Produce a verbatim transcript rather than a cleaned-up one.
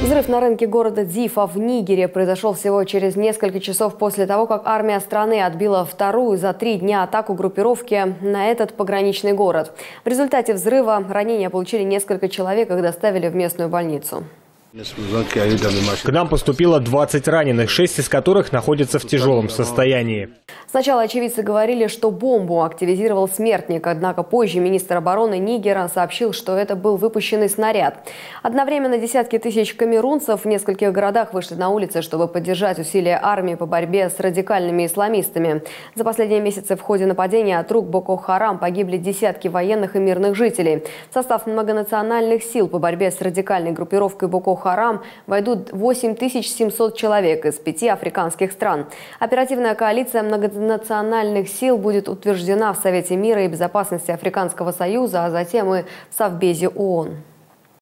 Взрыв на рынке города Дифа в Нигере произошел всего через несколько часов после того, как армия страны отбила вторую за три дня атаку группировки на этот пограничный город. В результате взрыва ранения получили несколько человек, их доставили в местную больницу. К нам поступило двадцать раненых, шесть из которых находятся в тяжелом состоянии. Сначала очевидцы говорили, что бомбу активизировал смертник, однако позже министр обороны Нигера сообщил, что это был выпущенный снаряд. Одновременно десятки тысяч камерунцев в нескольких городах вышли на улицы, чтобы поддержать усилия армии по борьбе с радикальными исламистами. За последние месяцы в ходе нападения от рук Боко-Харам погибли десятки военных и мирных жителей. В состав многонациональных сил по борьбе с радикальной группировкой Боко-Харам войдут восемь тысяч семьсот человек из пяти африканских стран. Оперативная коалиция многонациональных сил будет утверждена в Совете мира и безопасности Африканского союза, а затем и в Совбезе ООН.